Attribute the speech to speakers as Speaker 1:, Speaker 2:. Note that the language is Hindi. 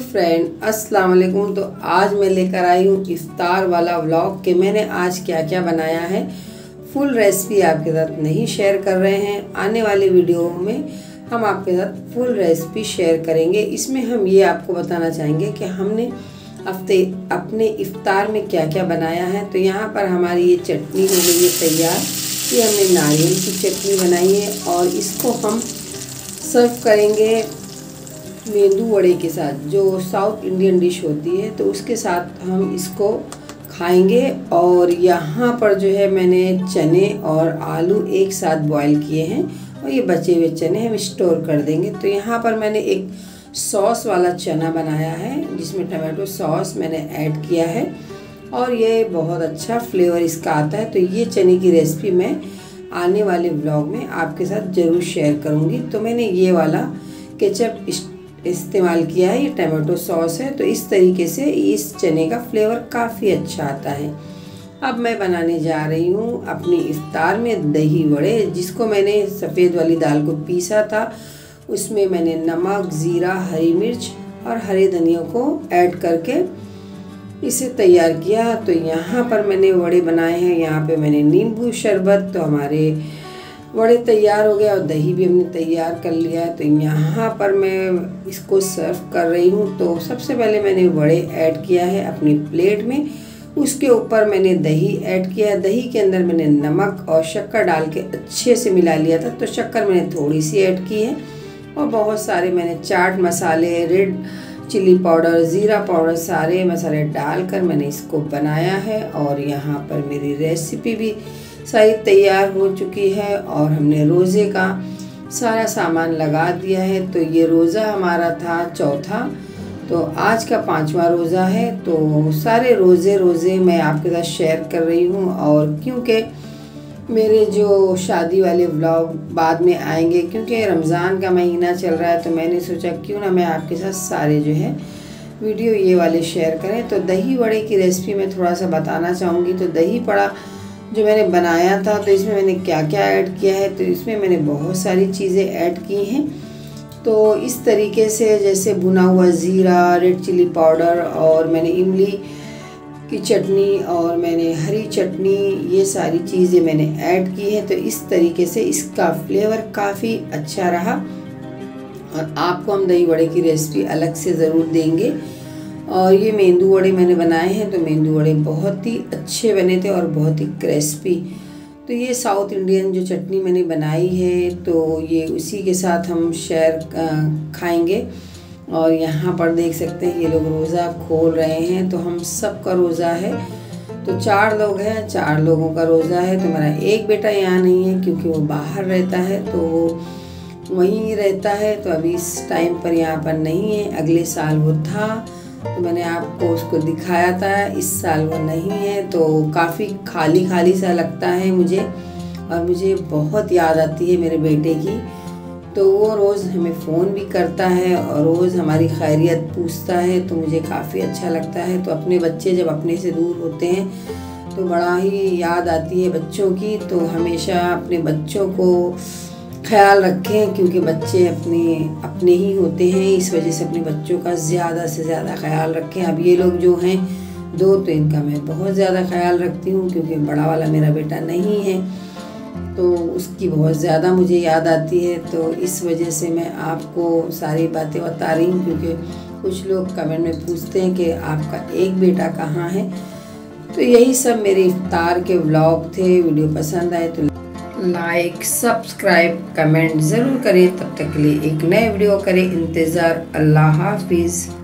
Speaker 1: फ्रेंड अस्सलाम वालेकुम। तो आज मैं लेकर आई हूँ इफ्तार वाला व्लॉग कि मैंने आज क्या क्या बनाया है। फुल रेसिपी आपके साथ नहीं शेयर कर रहे हैं, आने वाली वीडियो में हम आपके साथ फुल रेसिपी शेयर करेंगे। इसमें हम ये आपको बताना चाहेंगे कि हमने अपने इफ्तार में क्या क्या बनाया है। तो यहाँ पर हमारी ये चटनी हो गई है तैयार। ये हमने नारियल की चटनी बनाई है और इसको हम सर्व करेंगे मेंदू वड़े के साथ, जो साउथ इंडियन डिश होती है। तो उसके साथ हम इसको खाएंगे। और यहाँ पर जो है मैंने चने और आलू एक साथ बॉईल किए हैं और ये बचे हुए चने हम स्टोर कर देंगे। तो यहाँ पर मैंने एक सॉस वाला चना बनाया है जिसमें टमाटो सॉस मैंने ऐड किया है और ये बहुत अच्छा फ्लेवर इसका आता है। तो ये चने की रेसिपी मैं आने वाले व्लॉग में आपके साथ ज़रूर शेयर करूँगी। तो मैंने ये वाला केचप इस्तेमाल किया है, ये टमाटो सॉस है। तो इस तरीके से इस चने का फ्लेवर काफ़ी अच्छा आता है। अब मैं बनाने जा रही हूँ अपनी इफ्तार में दही वड़े, जिसको मैंने सफ़ेद वाली दाल को पीसा था। उसमें मैंने नमक, ज़ीरा, हरी मिर्च और हरे धनिया को ऐड करके इसे तैयार किया। तो यहाँ पर मैंने वड़े बनाए हैं। यहाँ पे मैंने नींबू शरबत, तो हमारे वड़े तैयार हो गया और दही भी हमने तैयार कर लिया है। तो यहाँ पर मैं इसको सर्व कर रही हूँ। तो सबसे पहले मैंने वड़े ऐड किया है अपनी प्लेट में, उसके ऊपर मैंने दही ऐड किया है। दही के अंदर मैंने नमक और शक्कर डाल के अच्छे से मिला लिया था। तो शक्कर मैंने थोड़ी सी ऐड की है और बहुत सारे मैंने चाट मसाले, रेड चिली पाउडर, ज़ीरा पाउडर, सारे मसाले डालकर मैंने इसको बनाया है। और यहाँ पर मेरी रेसिपी भी सारी तैयार हो चुकी है और हमने रोज़े का सारा सामान लगा दिया है। तो ये रोज़ा हमारा था चौथा, तो आज का 5वां रोज़ा है। तो सारे रोज़े मैं आपके साथ शेयर कर रही हूँ। और क्योंकि मेरे जो शादी वाले व्लॉग बाद में आएंगे, क्योंकि रमज़ान का महीना चल रहा है, तो मैंने सोचा क्यों ना मैं आपके साथ सारे जो है वीडियो ये वाले शेयर करें। तो दही वड़े की रेसिपी मैं थोड़ा सा बताना चाहूँगी। तो दही वड़ा जो मैंने बनाया था, तो इसमें मैंने क्या क्या ऐड किया है। तो इसमें मैंने बहुत सारी चीज़ें ऐड की हैं। तो इस तरीके से जैसे भुना हुआ ज़ीरा, रेड चिली पाउडर, और मैंने इमली की चटनी और मैंने हरी चटनी, ये सारी चीज़ें मैंने ऐड की है। तो इस तरीके से इसका फ्लेवर काफ़ी अच्छा रहा। और आपको हम दही वड़े की रेसिपी अलग से ज़रूर देंगे। और ये मेंदू वड़े मैंने बनाए हैं। तो मेंदू वड़े बहुत ही अच्छे बने थे और बहुत ही क्रिस्पी। तो ये साउथ इंडियन जो चटनी मैंने बनाई है, तो ये उसी के साथ हम शेयर खाएंगे। और यहाँ पर देख सकते हैं ये लोग रोज़ा खोल रहे हैं। तो हम सब का रोज़ा है। तो 4 लोग हैं, 4 लोगों का रोज़ा है। तो मेरा एक बेटा यहाँ नहीं है क्योंकि वो बाहर रहता है, तो वो वहीं रहता है। तो अभी इस टाइम पर यहाँ पर नहीं है। अगले साल वो था, तो मैंने आपको उसको दिखाया था। इस साल वो नहीं है, तो काफ़ी खाली खाली सा लगता है मुझे, और मुझे बहुत याद आती है मेरे बेटे की। तो वो रोज़ हमें फ़ोन भी करता है और रोज़ हमारी खैरियत पूछता है, तो मुझे काफ़ी अच्छा लगता है। तो अपने बच्चे जब अपने से दूर होते हैं तो बड़ा ही याद आती है बच्चों की। तो हमेशा अपने बच्चों को ख्याल रखें, क्योंकि बच्चे अपने ही होते हैं। इस वजह से अपने बच्चों का ज़्यादा से ज़्यादा ख्याल रखें। अब ये लोग जो हैं 2, तो इनका मैं बहुत ज़्यादा ख्याल रखती हूँ, क्योंकि बड़ा वाला मेरा बेटा नहीं है, तो उसकी बहुत ज़्यादा मुझे याद आती है। तो इस वजह से मैं आपको सारी बातें बता रही हूँ, क्योंकि कुछ लोग कमेंट में पूछते हैं कि आपका एक बेटा कहाँ है। तो यही सब मेरे इफ्तार के व्लॉग थे। वीडियो पसंद आए तो लाइक, सब्सक्राइब, कमेंट ज़रूर करें। तब तक के लिए एक नए वीडियो करें इंतज़ार। अल्लाह हाफिज़।